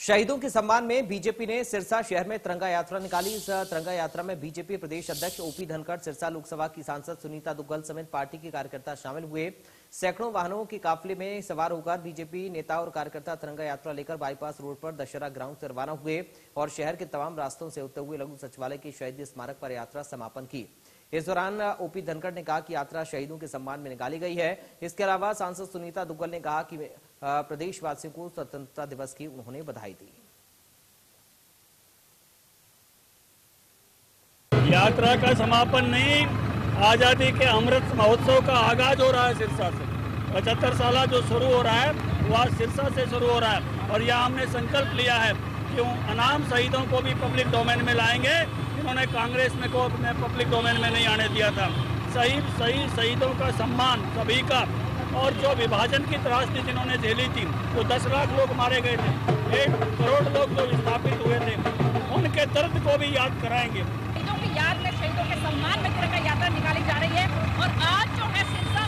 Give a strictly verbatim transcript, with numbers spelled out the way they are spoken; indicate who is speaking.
Speaker 1: शहीदों के सम्मान में बीजेपी ने सिरसा शहर में तिरंगा यात्रा निकाली। इस तिरंगा यात्रा में बीजेपी प्रदेश अध्यक्ष ओपी धनखड़, सिरसा लोकसभा की सांसद सुनीता दुग्गल समेत पार्टी के कार्यकर्ता शामिल हुए। सैकड़ों वाहनों के काफिले में सवार होकर बीजेपी नेता और कार्यकर्ता तिरंगा यात्रा लेकर बाईपास रोड पर दशहरा ग्राउंड से रवाना हुए और शहर के तमाम रास्तों से होते हुए लघु सचिवालय के शहीद स्मारक पर यात्रा समापन की। इस दौरान ओपी धनखड़ ने कहा कि यात्रा शहीदों के सम्मान में निकाली गई है। इसके अलावा सांसद सुनीता दुग्गल ने कहा कि प्रदेशवासियों को स्वतंत्रता दिवस की उन्होंने बधाई दी।
Speaker 2: यात्रा का समापन नहीं, आजादी के अमृत महोत्सव का आगाज हो रहा है सिरसा से। पचहत्तर साल जो शुरू हो रहा है वह सिरसा से शुरू हो रहा है और यहाँ हमने संकल्प लिया है कि अनाम शहीदों को भी पब्लिक डोमेन में लाएंगे, जिन्होंने कांग्रेस में को अपने पब्लिक डोमेन में नहीं आने दिया था। शहीद शहीद शहीदों का सम्मान सभी का, और जो विभाजन की त्रासदी जिन्होंने झेली थी, तो दस लाख लोग मारे गए थे, एक करोड़ लोग जो विस्थापित हुए थे, उनके दर्द को भी याद कराएंगे।
Speaker 3: शहीदों की याद में, शहीदों के सम्मान में तिरंगा यात्रा निकाली जा रही है और आज जो है सिरसा